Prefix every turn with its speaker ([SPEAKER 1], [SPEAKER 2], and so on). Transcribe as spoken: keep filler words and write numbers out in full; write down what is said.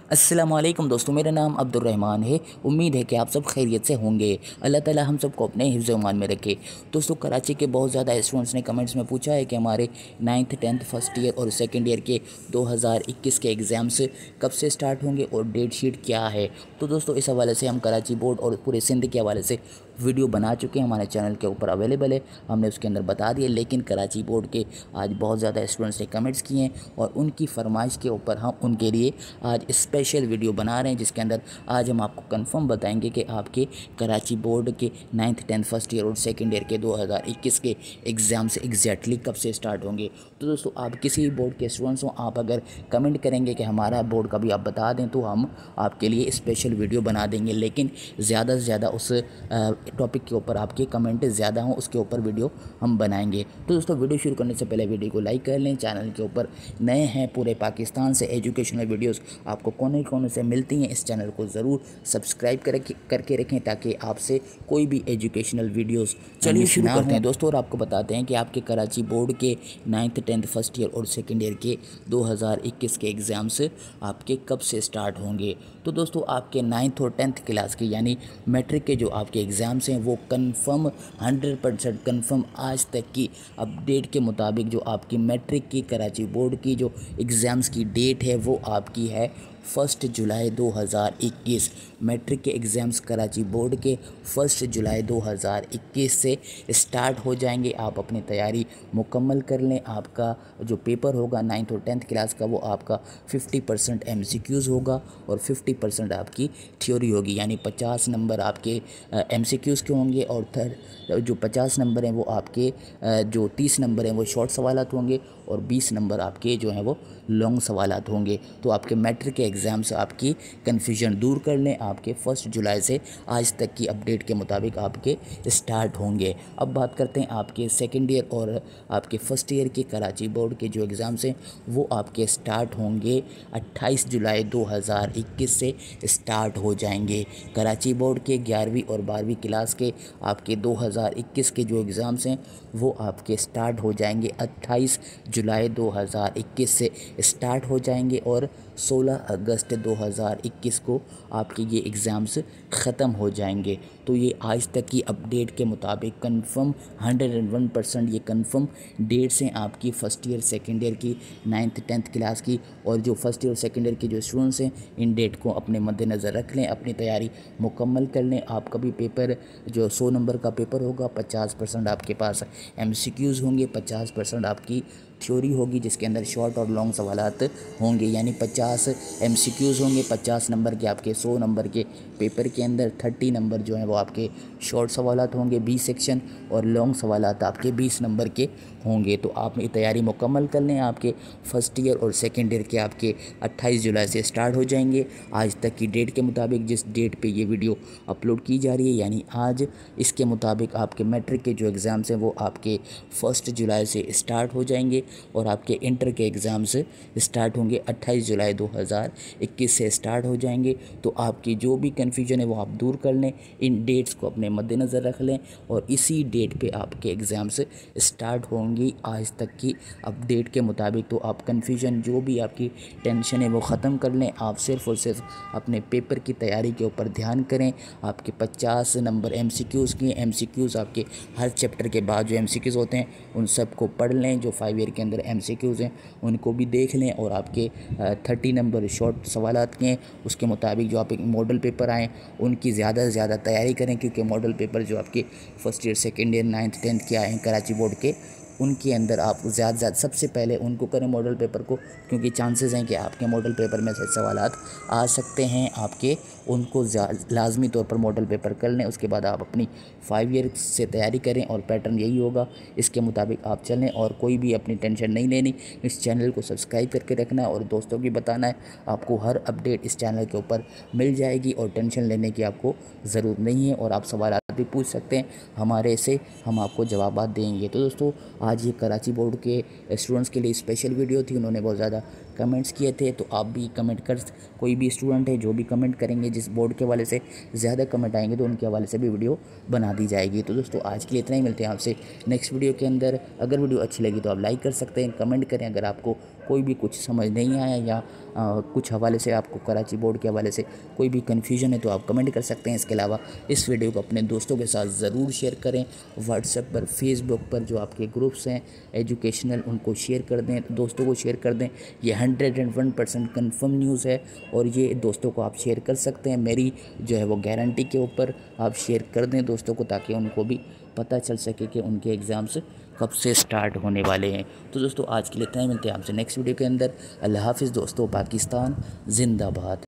[SPEAKER 1] अस्सलामुअलैकुम दोस्तों, मेरा नाम अब्दुर्रहमान है। उम्मीद है कि आप सब खैरियत से होंगे। अल्लाह ताला हम सबको अपने हिफ्ज़ ईमान में रखे। दोस्तों, कराची के बहुत ज़्यादा स्टूडेंट्स ने कमेंट्स में पूछा है कि हमारे नाइन्थ टेंथ फर्स्ट ईयर और सेकंड ईयर के दो हज़ार इक्कीस के एग्ज़ाम्स कब से स्टार्ट होंगे और डेट शीट क्या है। तो दोस्तों, इस हवाले से हम कराची बोर्ड और पूरे सिंध के हवाले से वीडियो बना चुके हैं, हमारे चैनल के ऊपर अवेलेबल है, हमने उसके अंदर बता दिया। लेकिन कराची बोर्ड के आज बहुत ज़्यादा स्टूडेंट्स ने कमेंट्स किए हैं और उनकी फरमाइश के ऊपर हम उनके लिए आज स्पेशल वीडियो बना रहे हैं, जिसके अंदर आज हम आपको कंफर्म बताएंगे कि आपके कराची बोर्ड के नाइन्थ टेंथ फर्स्ट ईयर और सेकंड ईयर के दो हज़ार इक्कीस के एग्ज़ाम से एग्जैक्टली कब से स्टार्ट होंगे। तो दोस्तों, आप किसी भी बोर्ड के स्टूडेंट्स हों, आप अगर कमेंट करेंगे कि हमारा बोर्ड का भी आप बता दें तो हम आपके लिए स्पेशल वीडियो बना देंगे। लेकिन ज़्यादा से ज़्यादा उस टॉपिक के ऊपर आपके कमेंट ज़्यादा हों, उसके ऊपर वीडियो हम बनाएंगे। तो दोस्तों, वीडियो शुरू करने से पहले वीडियो को लाइक कर लें। चैनल के ऊपर नए हैं, पूरे पाकिस्तान से एजुकेशनल वीडियोस आपको कोने कोने से मिलती हैं। इस चैनल को ज़रूर सब्सक्राइब कर करके रखें ताकि आपसे कोई भी एजुकेशनल वीडियोस चलिए शुरू करते हैं दोस्तों। और आपको बताते हैं कि आपके कराची बोर्ड के नाइन्थ टेंथ फर्स्ट ईयर और सेकेंड ईयर के दो हज़ार इक्कीस के एग्ज़ाम्स आपके कब से स्टार्ट होंगे। तो दोस्तों, आपके नाइन्थ और टेंथ क्लास के यानी मैट्रिक के जो आपके एग्ज़ाम्स हैं वो कंफर्म हंड्रेड परसेंट कंफर्म आज तक की अपडेट के मुताबिक जो आपकी मैट्रिक की कराची बोर्ड की जो एग्ज़ाम्स की डेट है वो आपकी है फर्स्ट जुलाई दो हज़ार इक्कीस। मैट्रिक के एग्ज़ाम्स कराची बोर्ड के फर्स्ट जुलाई दो हज़ार इक्कीस से स्टार्ट हो जाएंगे। आप अपनी तैयारी मुकम्मल कर लें। आपका जो पेपर होगा नाइन्थ और टेंथ क्लास का वो आपका fifty percent M C Qs होगा और फिफ्टी परसेंट आपकी थ्योरी होगी, यानी पचास नंबर आपके एम सी क्यूज़ के होंगे और थर्ड जो पचास नंबर हैं वो आपके जो तीस नंबर हैं वो शॉर्ट सवालात होंगे और बीस नंबर आपके जो हैं वो लॉन्ग सवालात होंगे। तो आपके मैट्रिक के एग्ज़ाम से आपकी कन्फ्यूजन दूर कर लें। आपके फर्स्ट जुलाई से आज तक की अपडेट के मुताबिक आपके स्टार्ट होंगे। अब बात करते हैं आपके सेकंड ईयर और आपके फ़र्स्ट ईयर के कराची बोर्ड के जो एग्ज़ाम्स हैं वो आपके स्टार्ट होंगे अट्ठाईस जुलाई दो हज़ार इक्कीस से स्टार्ट हो जाएंगे। कराची बोर्ड के ग्यारहवीं और बारहवीं क्लास के आपके दो हज़ार इक्कीस के जो एग्ज़ाम्स हैं वो आपके स्टार्ट हो जाएंगे अट्ठाईस जुलाई दो हज़ार इक्कीस से स्टार्ट हो जाएंगे और सोलह अगस्त दो हज़ार इक्कीस को आपके ये एग्ज़ाम्स ख़त्म हो जाएंगे। तो ये आज तक की अपडेट के मुताबिक confirm hundred and one percent ये कंफर्म डेट्स हैं आपकी फ़र्स्ट ईयर सेकेंड ईयर की नाइन्थ टेंथ क्लास की। और जो फर्स्ट ईयर सेकेंड ईयर के जो स्टूडेंट्स हैं इन डेट को अपने मद्देनज़र रख लें, अपनी तैयारी मुकम्मल कर लें। आपका भी पेपर जो सौ नंबर का पेपर होगा, पचास परसेंट आपके पास एम सी क्यूज़ होंगे, पचास परसेंट आपकी थ्योरी होगी जिसके अंदर शॉर्ट और लॉन्ग सवालात होंगे, यानी पचास एम सी क्यूज़ होंगे। पचास नंबर के आपके सौ नंबर के पेपर के अंदर तीस नंबर जो हैं वो आपके शॉर्ट सवालात होंगे बी सेक्शन और लॉन्ग सवालात आपके बीस नंबर के होंगे। तो आप ये तैयारी मुकम्मल कर लें। आपके फर्स्ट ईयर और सेकेंड ईयर के आपके अट्ठाईस जुलाई से स्टार्ट हो जाएंगे आज तक की डेट के मुताबिक, जिस डेट पे ये वीडियो अपलोड की जा रही है, यानी आज इसके मुताबिक आपके मैट्रिक के जो एग्ज़ाम्स हैं वो आपके फर्स्ट जुलाई से स्टार्ट हो जाएंगे और आपके इंटर के एग्ज़ाम्स स्टार्ट होंगे अट्ठाईस जुलाई दो हज़ार इक्कीस से स्टार्ट हो जाएंगे। तो आपकी जो भी कन्फ्यूजन है वो आप दूर कर लें, इन डेट्स को अपने मद्देनज़र रख लें और इसी डेट पे आपके एग्ज़ाम्स स्टार्ट होंगी आज तक की अपडेट के मुताबिक। तो आप कन्फ्यूजन जो भी आपकी टेंशन है वो ख़त्म कर लें। आप सिर्फ़ और सिर्फ अपने पेपर की तैयारी के ऊपर ध्यान करें। आपके पचास नंबर एम सी क्यूज़ की एम सी क्यूज़ आपके हर चैप्टर के बाद जो एम सी क्यूज़ होते हैं उन सब को पढ़ लें। जो फाइव ईयर के अंदर एम सी क्यूज़ हैं उनको भी देख लें और आपके थर्टी नंबर शॉर्ट सवालात के हैं उसके मुताबिक जो आप एक मॉडल पेपर आएँ उनकी ज़्यादा से ज़्यादा तैयारी करें, क्योंकि मॉडल पेपर जो आपके first year second year ninth tenth के आए हैं कराची बोर्ड के उनके अंदर आप ज़्यादा से ज़्यादा सबसे पहले उनको करें मॉडल पेपर को, क्योंकि चांसेस हैं कि आपके मॉडल पेपर में से सवालात आ सकते हैं आपके। उनको लाजमी तौर पर मॉडल पेपर कर लें। उसके बाद आप अपनी फाइव ईयर से तैयारी करें और पैटर्न यही होगा, इसके मुताबिक आप चलें और कोई भी अपनी टेंशन नहीं लेनी। इस चैनल को सब्सक्राइब करके रखना है और दोस्तों की बताना है। आपको हर अपडेट इस चैनल के ऊपर मिल जाएगी और टेंशन लेने की आपको ज़रूरत नहीं है और आप सवाल भी पूछ सकते हैं हमारे से, हम आपको जवाब देंगे। तो दोस्तों, आज ये कराची बोर्ड के स्टूडेंट्स के लिए स्पेशल वीडियो थी। उन्होंने बहुत ज़्यादा कमेंट्स किए थे, तो आप भी कमेंट कर, कोई भी स्टूडेंट है जो भी कमेंट करेंगे, जिस बोर्ड के हवाले से ज़्यादा कमेंट आएंगे तो उनके हवाले से भी वीडियो बना दी जाएगी। तो दोस्तों, आज के लिए इतना ही। मिलते हैं आपसे नेक्स्ट वीडियो के अंदर। अगर वीडियो अच्छी लगी तो आप लाइक कर सकते हैं, कमेंट करें। अगर आपको कोई भी कुछ समझ नहीं आया या आ, कुछ हवाले से आपको कराची बोर्ड के हवाले से कोई भी कन्फ्यूजन है तो आप कमेंट कर सकते हैं। इसके अलावा इस वीडियो को अपने दोस्तों के साथ ज़रूर शेयर करें। व्हाट्सएप पर, फेसबुक पर जो आपके ग्रुप्स हैं एजुकेशनल, उनको शेयर कर दें, दोस्तों को शेयर कर दें। ये hundred and one percent confirm news है और ये दोस्तों को आप शेयर कर सकते हैं। मेरी जो है वो गारंटी के ऊपर आप शेयर कर दें दोस्तों को, ताकि उनको भी पता चल सके कि उनके एग्ज़ाम्स कब से स्टार्ट होने वाले हैं। तो दोस्तों आज के लिए इतना ही, मिलते हैं आपसे नेक्स्ट वीडियो के अंदर। अल्लाह हाफ़िज़ दोस्तों। पाकिस्तान जिंदाबाद।